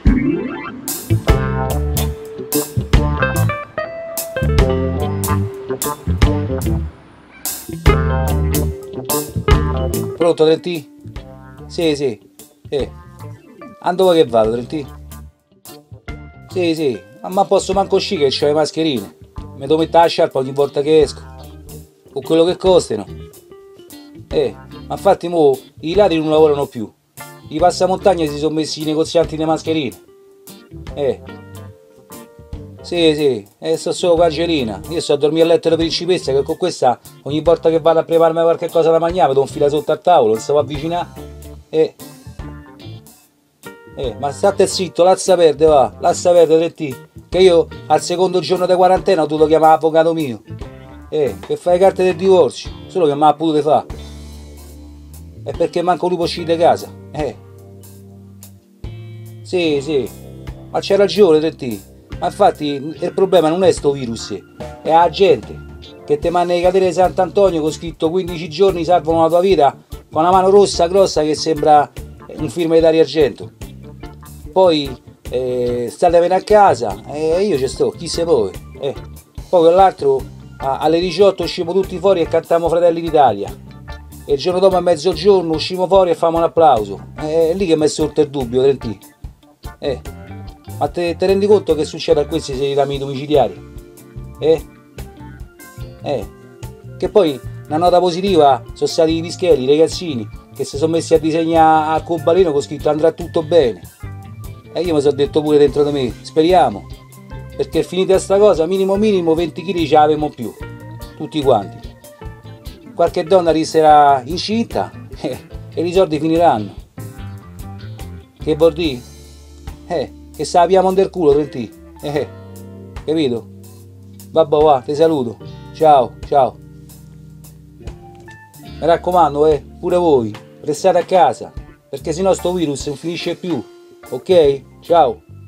Pronto Trentì? Sì, sì. Dove che vado, Trentì? Sì, sì. Ma posso manco uscire che c'ho le mascherine. Mi devo mettere la sciarpa ogni volta che esco. Con quello che costano. Ma infatti mo i ladri non lavorano più. I passamontagna si sono messi i negozianti di mascherine. Sì, sì, sto solo con Angelina. Io sto a dormire a letto della principessa che con questa ogni volta che vado a prepararmi qualche cosa da mangiare do un fila sotto al tavolo, non si può avvicinare. Ma state zitto, lascia perdere va, lascia perdere Trentì. Che io al secondo giorno di quarantena ho dovuto chiamare l'avvocato mio. Per fare le carte del divorzio, solo che mi ha potuto fare. È perché manco lui può uscire di casa. Sì, sì, ma c'è ragione Trentì. Ma infatti il problema non è sto virus, è la gente che ti manda le catene di Sant'Antonio con scritto 15 giorni salvano la tua vita con una mano rossa grossa che sembra un film di Dario Argento. Poi statevene a casa e io ci sto, chi se vuole. Poi quell'altro alle 18 uscimo tutti fuori e cantiamo Fratelli d'Italia. E il giorno dopo a mezzogiorno uscimo fuori e famo un applauso. È lì che mi è sorto il dubbio, Trentì. Ma te rendi conto che succede a questi se gli danno i domiciliari? Che poi una nota positiva sono stati i pischelli, i ragazzini che si sono messi a disegnare a cobalino con scritto andrà tutto bene. E io mi sono detto pure dentro di me, speriamo, perché finita sta cosa minimo 20 kg ce l'avemo più, tutti quanti. Qualche donna resterà incinta e i soldi finiranno. Che vuol dire? Che se la piamo del culo, Trentì. Capito? Vabbè, va, ti saluto. Ciao, ciao. Mi raccomando, pure voi, restate a casa, perché sennò sto virus non finisce più. Ok? Ciao.